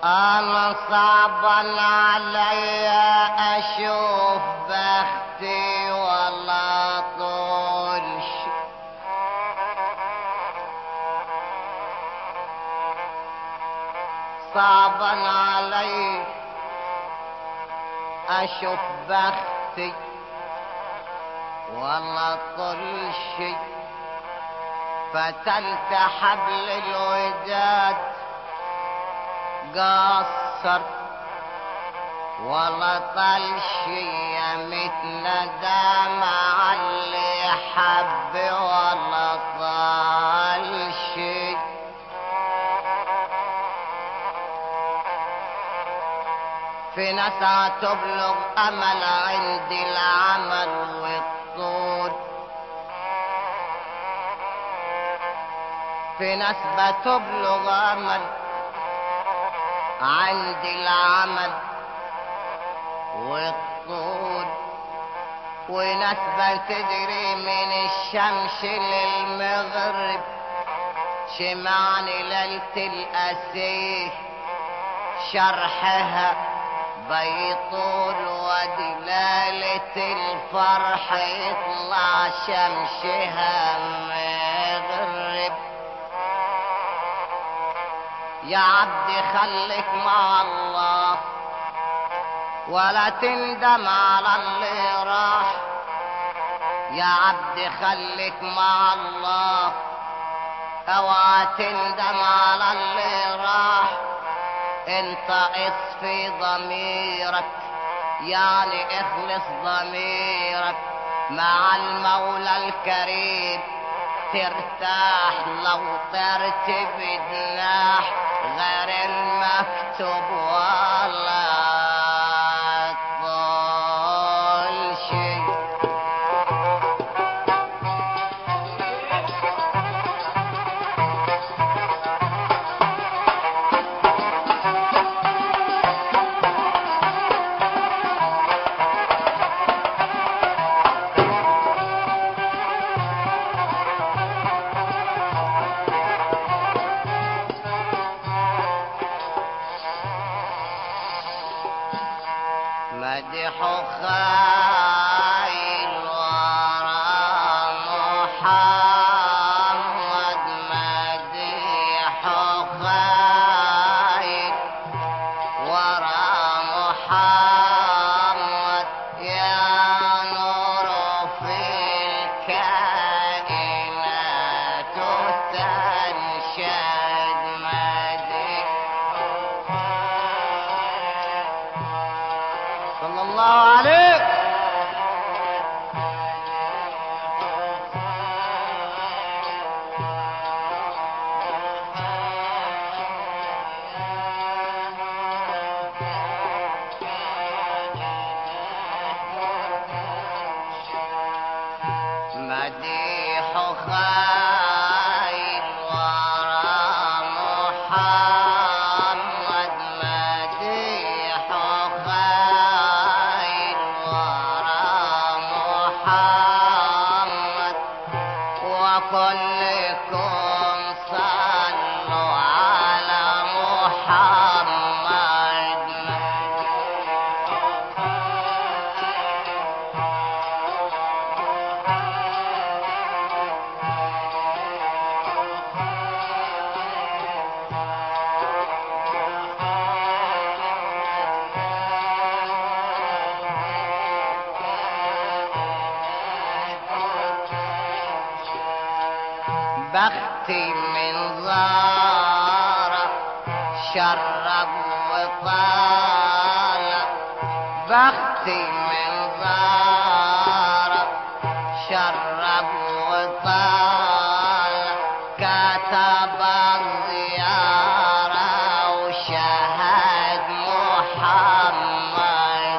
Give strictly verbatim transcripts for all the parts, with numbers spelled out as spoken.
انا صعبا علي اشوف بختي ولا طولش، صعبا علي اشوف بختي ولا طولش، فتلت حبل الوداد قصر ولا طلشي مثل دمع اللي حب ولا طلشي. في ناس تبلغ امل عند العمل والطول، في ناس بتبلغ امل عند العمل والطول، وناس بتجري من الشمس للمغرب، شمعني ليلة الأسيه شرحها بيطول، ودلالة الفرح يطلع شمسها مغرب. يا عبدي خليك مع الله ولا تندم على اللي راح، يا عبدي خليك مع الله اوعى تندم على اللي راح. انت اصفي ضميرك يعني اخلص ضميرك مع المولى الكريم، ترتاح لو ترتب جناح غير المكتوب ولا طول شي. مدح خيل ورا محمد، مدح خيل ورا محمد، يا نور في الكائنات تنشد. مدح صلى الله عليه. مديح خيل ورا محمد، مديح خيل ورا محمد، وكلكم صلوا على محمد. بختي من زارة شرب وطالع، بختي من زارة شرب وطالع، كتب الزيارة وشهد محمد.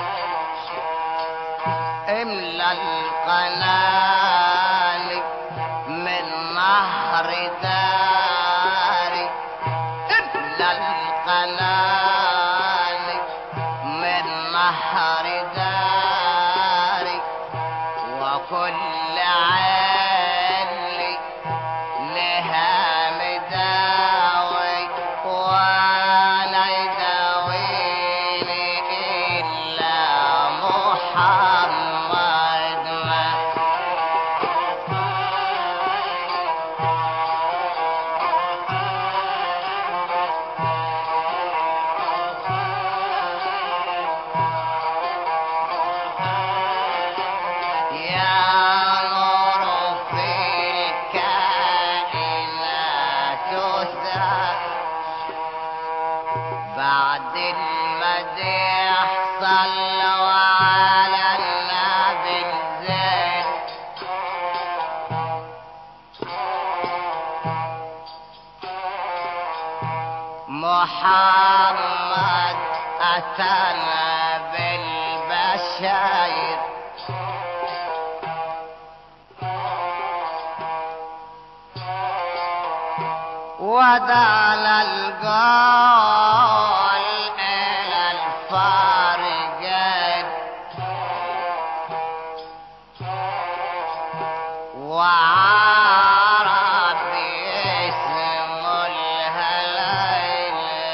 املى القناني نهر داري إلا القنالي من نهر داري وكل عالي لها مداوي وانا يداويني الا محمد ما يا نور في الكائنات ساعة بعد المديح صلوا على النبي الزين محمد أتانا بالبشاير ودعنا القول إلى الفارقين وعرب اسم الهلال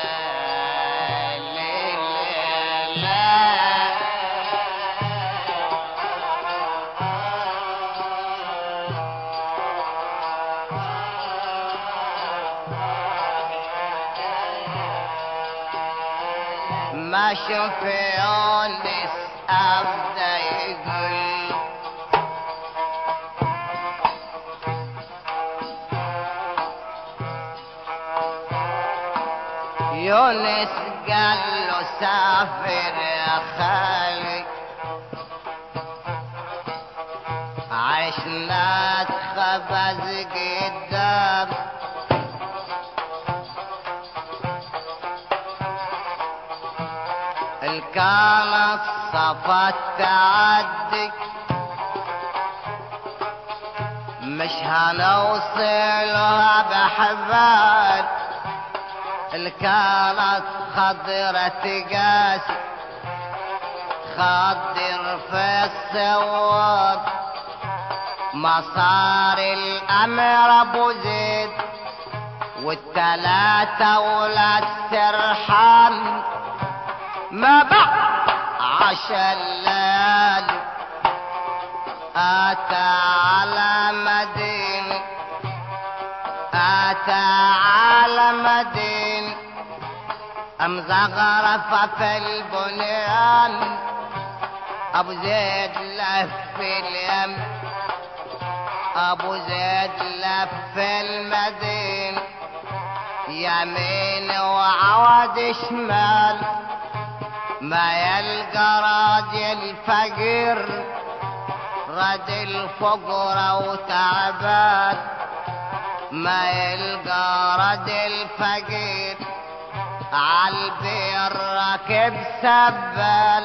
ما شفيون أبدا يقول يونس قال له سافر يا خالي عشنا تخبز قدام الكانت صفت تعدي مش هنوصلها بحبال الكانت خضرة تقاسي خضر في الصواب مصار الأمر أبو زيد والتلاتة ولاد سرحان ما بعد عشا الليالي أتى على مدينة أتى على مدينة مزغرفة في البنيان أبو زيد لف اليم أبو زيد لف المدينة يمين وعود شمال ما يلقى راجل فقير راجل فقرة وتعبان ما يلقى راجل فقير عالبير راكب سبال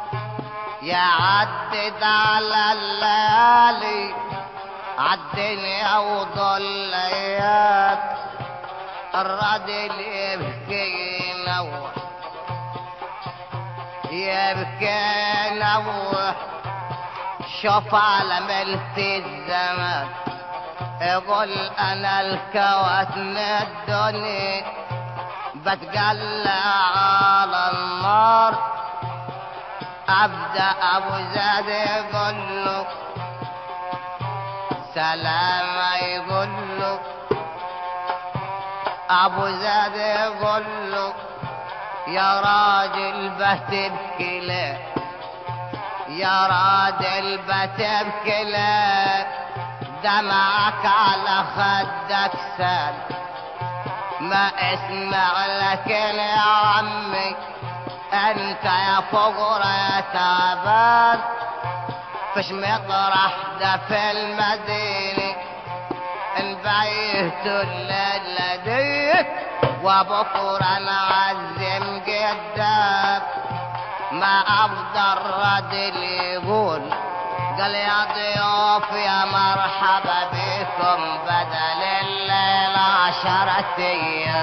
يعدد على الليالي عالدنيا وضليات الراجل يبكي ينوح يبكي نوح شوف على ملت الزمان يقول انا الكواتن الدنيا بتقلع على النار ابدا ابو زاد يقول له سلام يقول له ابو زاد يقول له يا راجل بتبكي ليه يا راجل بتبكي ليه دمعك على خدك سال ما اسمع لكن يا عمي انت يا فقر يا تعبان فش مطرح ده في المدينة البيت الليلة ديك وبكرة نعزم قدام ما افضل رجل يقول قال يا ضيوف يا مرحبا بكم بدل الليل الليلة عشرة ايام.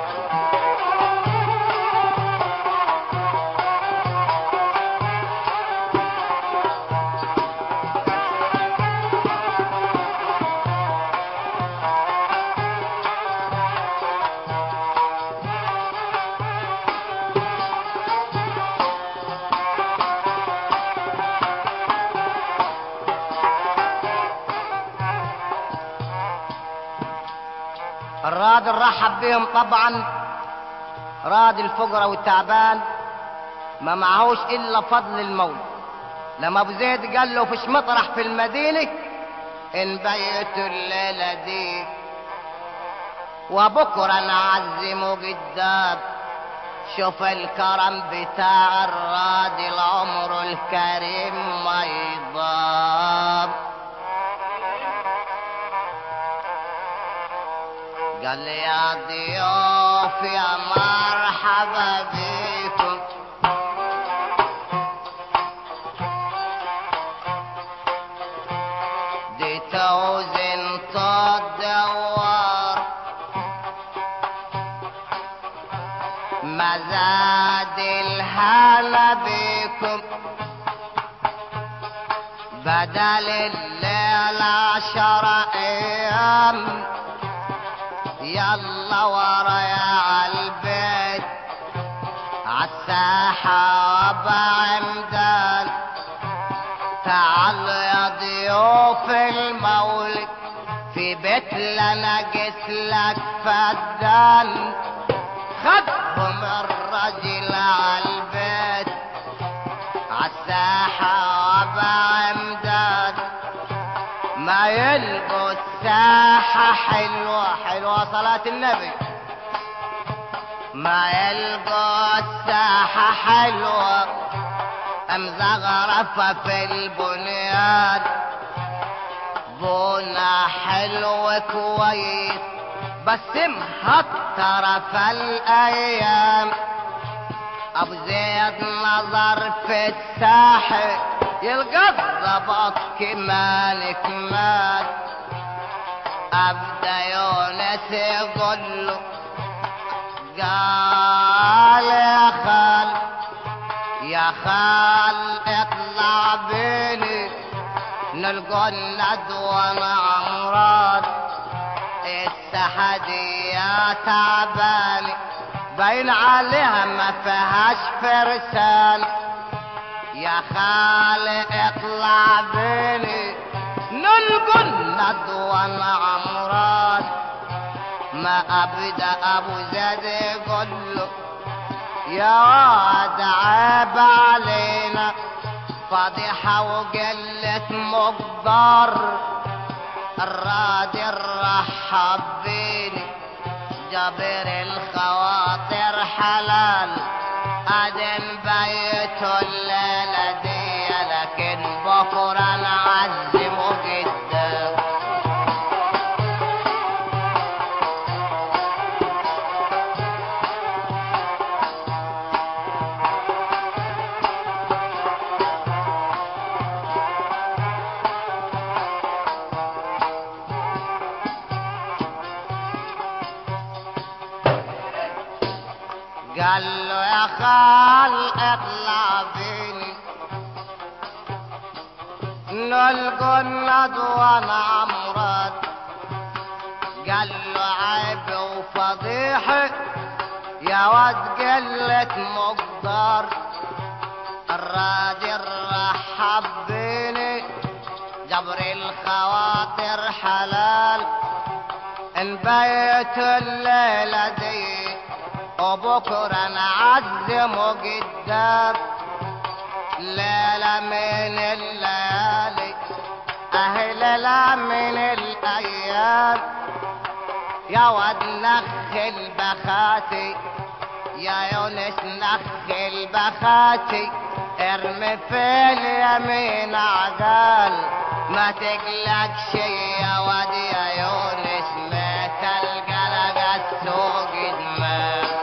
الراجل رحب بهم طبعا، راجل الفقراء والتعبان ما معهوش الا فضل المولى. لما ابو زيد قال له فيش مطرح في المدينه ان بيتوا الليله دي، وبكره نعزمه قدام. شوف الكرم بتاع الراجل عمره الكريم ما يضام. قال لي يا ضيوف يا مرحبا بيكم، دي توزن تدور مزاد الهلا بيكم، بدل الليل عشر ايام. يلا ورايا عالبيت عالساحة بعمدان، تعال يا ضيوف المولد في بيت لنا جسلك فدان. خدهم الرجل عالبيت عالساحة بعمدان، ما يلقوا الساحة حلوة حلوة صلاة النبي، ما يلقوا الساحة حلوة مزغرفة في البنيان. بنا حلو كويس بس مهطرة في الأيام. أبو زيد نظر في الساحة يلقى الضبط كمان كمان. أبدا يونس يقول له قال يا خال يا خال اطلع بيني نلقى الندوة مع مراد. الساحة دي يا تعباني باين عليها ما فيهاش فرسان. يا خالي اطلع بيني نلقى الندوة مع مراد. ما ابدا ابو زيد يقول له يا واد عيب علينا، فضيحة وقلة مقدار. الراجل رحب بيني جابر الخواطر حلال، أدن بيته الليلة دي لكن بكرة نعزمه قدام. قال له يا خال اطلع بيني نلقى الندوة مع مراد. قال له عيب وفضيحة يا واد قلة مقدار. الراجل رحب بيني جبر الخواطر حلال، نبيت الليلة دي وبكرة نعزمه قدام. ليلة من الليالي اهي ليلة من الايام. يا واد نخل بخاتي يا يونس نخل بخاتي، ارمي في اليمين عقال ما تقلقش يا واد يا يونس، ما تلقى لقى السوق دماغ.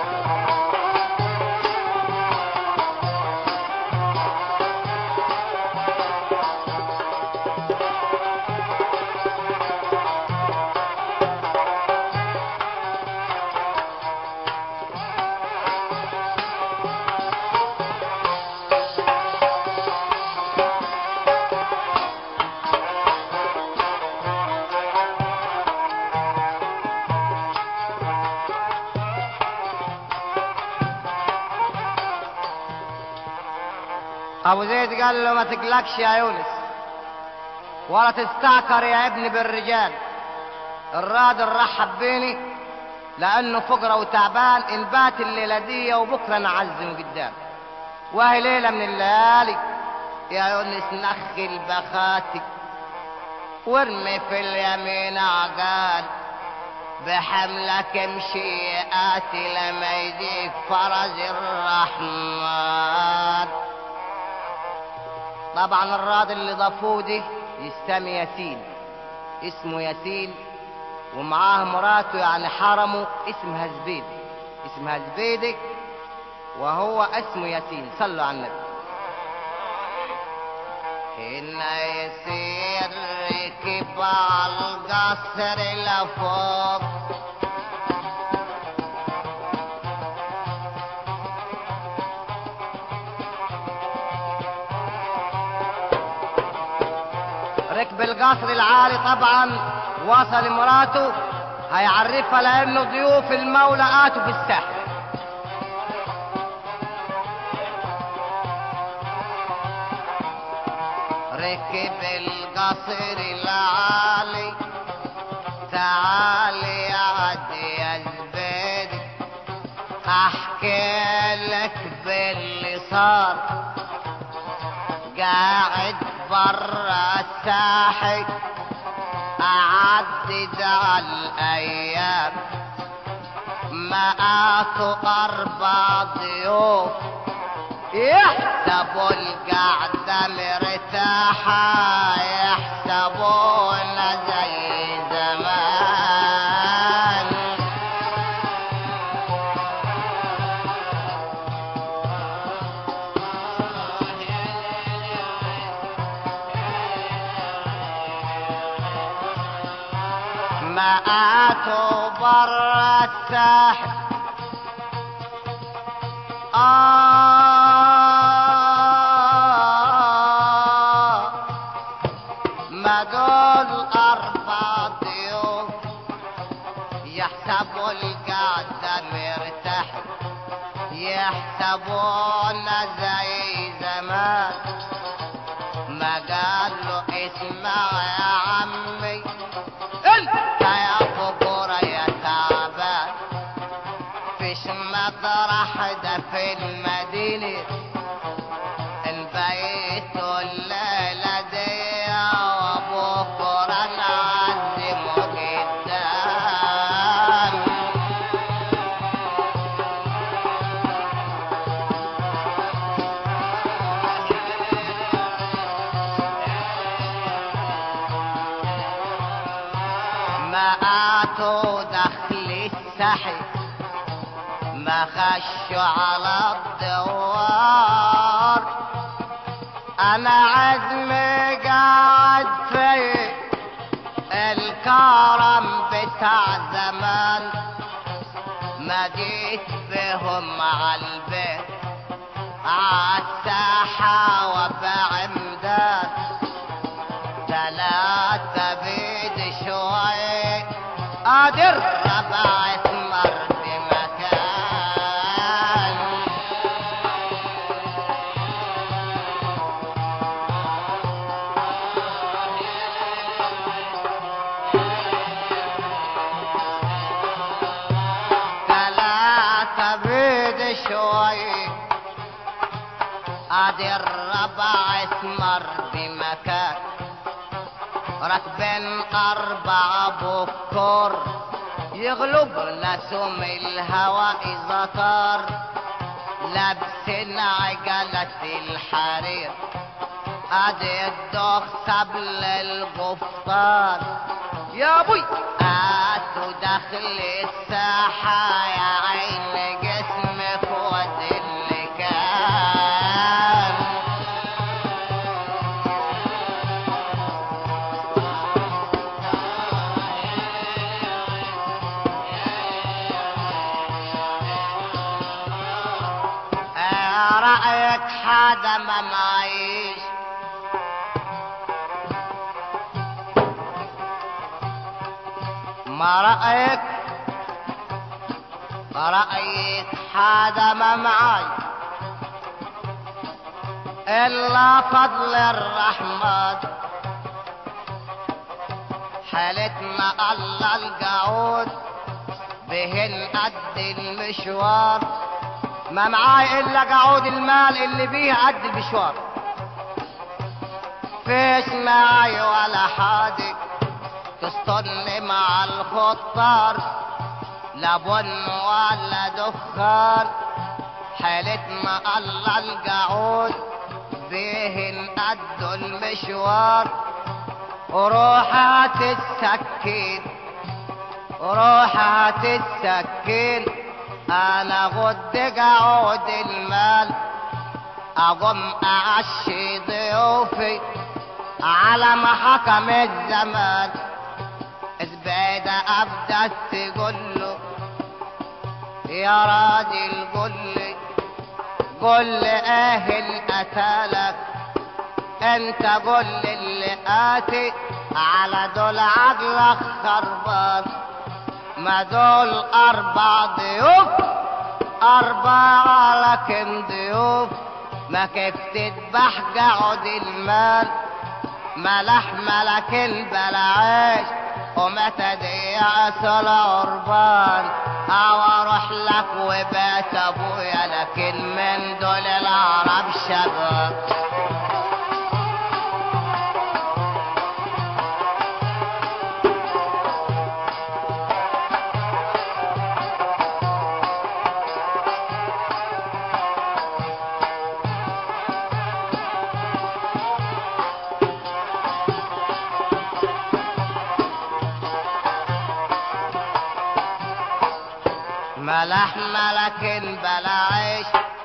ابو زيد قال له ما تقلقش يا يونس ولا تستعكر يا ابني بالرجال. الراجل رحب بيني لانه فقرة وتعبان، انبات الليلة دي وبكرة نعزم قدام، وهي ليلة من الليالي يا يونس نخل بخاتي وارمي في اليمين عقال، بحملك امشي آتي لما يجيك فرج الرحمن. طبعا الراجل اللي ضافوه دي يسمي ياسين، اسمه ياسين، ومعاه مراته يعني حرمه اسمها زبيدة، اسمها زبيدة وهو اسمه ياسين. صلوا على النبي. إن يسير ركب على القصر لفوق، ركب القصر العالي طبعا وصل مراته هيعرفها لانه ضيوف المولى اتوا في الساحل. ركب القصر العالي تعالي يا عدي يا زبيدي احكي لك باللي صار. قاعد برا الساحل اعدد على الايام، مآت اربع ضيوف يحسبوا القعدة مرتاحة، يحسبون زي زمان. مآتوا برا الساحل آه ما دول أربع ضيوف يحسبوا القعدة مرتاح، يحسبون زي زمان. ما قالوا اسمع يا عمي انت يا فقرة يا تعبان، فيش مطرح ده في المدينة البيت الليلة دي وبكرة نعزمه قدام. مآتوا دخل الساحل ما خشوا على الدوار، انا عزمي قاعد في الكرم بتاع زمان. ما جيت بهم على البيت عالساحة وبعمدان، ثلاثة بيد شوي قادر ربعت مرد مكان. ثلاثة بيد شوي قادر ربعت مرد مكان. راكبين أربعة بكر يغلبنا سم الهوى إذا طار، لابسين عجلة الحرير ادي الدخ سبل الغفطان. يا بوي هاتوا داخل الساحة يا عين جسمك ود اللي كان. رأيك حدا ما معيش ما رأيك رأيك حدا ما معاي، إلا فضل الرحمن. حالتنا الله القعود بهن قد المشوار، ما معاي إلا قعود المال اللي بيه قد المشوار. فيش معاي ولا حاجة تستني مع الخطار، لا بن ولا دخان. حالتنا الله القعود بهن قد المشوار. وروحها تتسكين وروحها تتسكين، انا غد قعود المال. اقوم اعشي ضيوفي على ما حكم الزمان. زبيدة ابدا تقول له يا راجل قل لي قل لي ايه القتالك، انت قل لي اللي قاتي على دول عقلك خربان. ما دول اربع ضيوف اربعة لكن ضيوف، ما كيف تذبح قعد المال. ما لحمة لكن بلا عيش وما تضيع سل عربان. او اروح لك وبات ابويا لكن من دول العرب شباب. ما لحمة لكن بلا عيش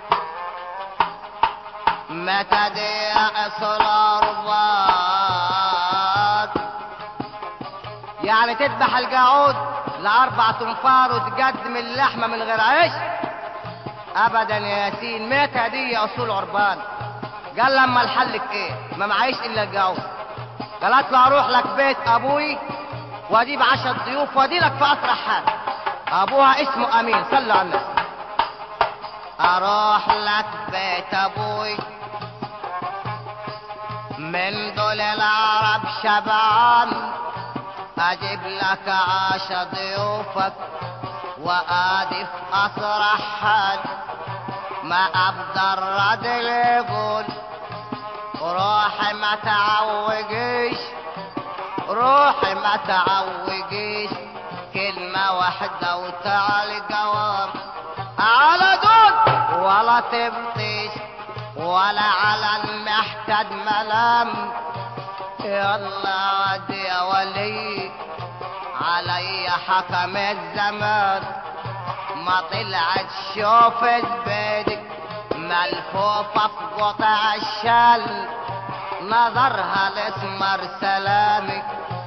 ما تضيع صلاربات. يعني تذبح القعود لأربع تنفار وتقدم اللحمة من غير عيش؟ أبدا يا ياسين، متى دي أصول عربان. قال لما الحلك إيه؟ ما معيش إلا القعود. قالت له أروح لك بيت أبوي وأجيب عشر ضيوف وأدي لك في أسرع حال. ابوها اسمه امين، صلوا على النبي. اروح لك بيت ابوي من دول العرب شبعان. اجيب لك عشا ضيوفك وادي في اسرع حال. ما ابدا الرجل يقول روحي ما تعوجيش روحي ما تعوجيش، كلمة واحدة وتعالي قوام. على دود ولا تبطيش ولا على المحتد ملام. يلا عادي يا ولي علي حكم الزمان. ما طلعت شوف زبيدك ملفوفة في قطع الشل. نظرها الاسمر سلامك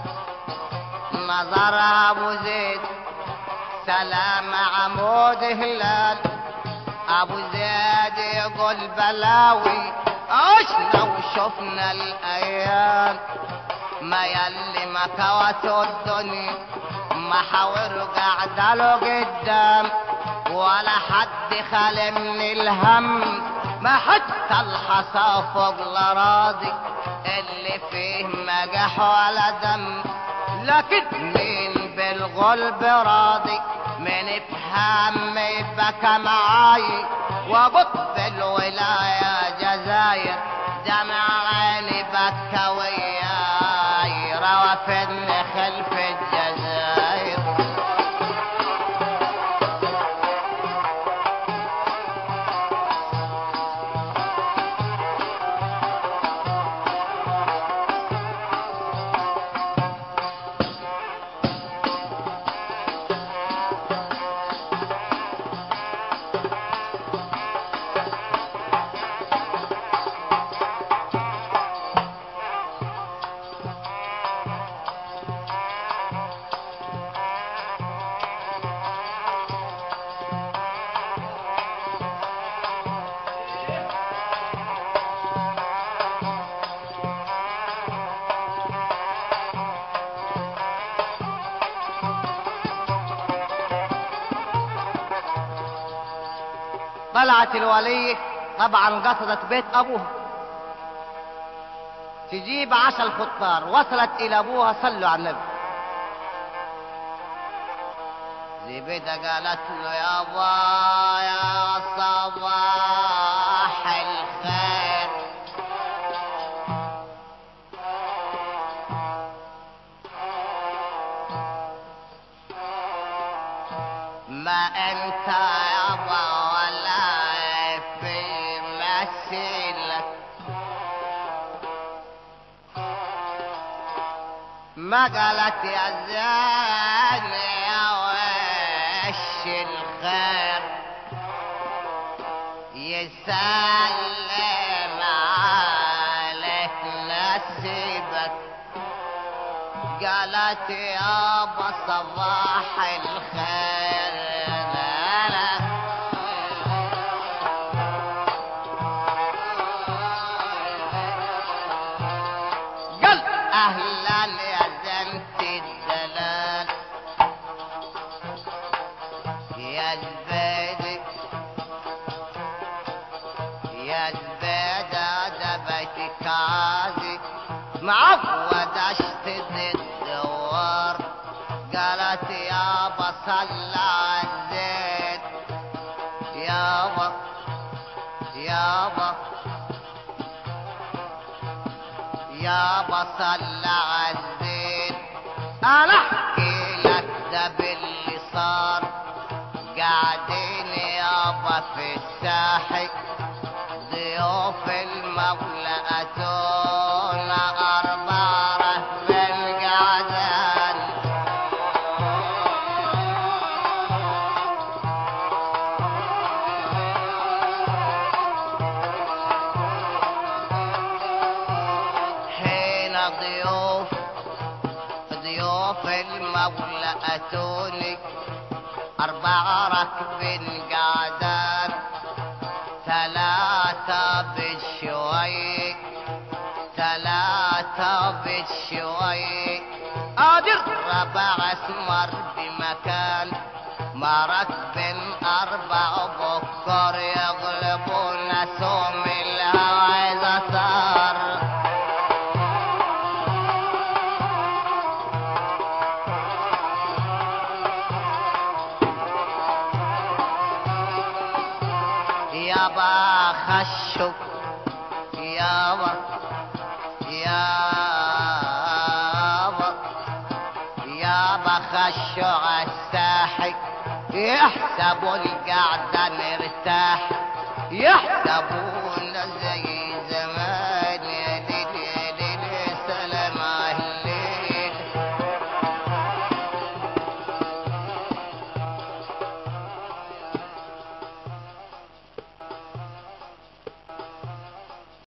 نظرها ابو زيد سلام عمود هلال. ابو زيد يقول بلاوي عشنا وشفنا الايام. ما يلي ما كوته الدنيا ما حاور قاعده له قدام. ولا حد خالي من الهم ما حتى الحصى فوق الاراضي اللي فيه مجح ولا دم. لكن مين بالغلب راضي من افهام يبكى معاي. وقطب الولاية جزاير دمع عيني بكى وياي. روافدني خلف الجزاير. طلعت الولية طبعا قصدت بيت ابوها تجيب عشا الخطار. وصلت الى ابوها، صلوا على النبي. زبيدة قالت له يابا يا صباح الخير، ما انت يابا ولا في مثيلك، ما قالت يا زاني يا وش الخير، يسلم عليك نسيبك. قالت يابا صباح الخير، لا لا قال اهلا يا زنت الدلال يا زبيدي يا زبيدة ده بيتك عازي معود اشتد الدوار. قالت يابا صلى عالزيت، يابا يابا يابا صلى عالزيت. انا احكي لك ده باللي صار، قاعدين يابا في الساحل ضيوف المولى اتونا اربع رهب القعدان. حين ضيوف ضيوف المولى اتوني اربع ركب قعدان، ثلاثة بالشوي ثلاثة بالشوي. قادر ربع اسمر بمكان ما ركب اربع بكر يغلبون سوم الهوى اذا صار. يابا خشوا يابا يابا يابا خشوا عالساحل، يحسبوا القعدة نرتاح، يحسبون زي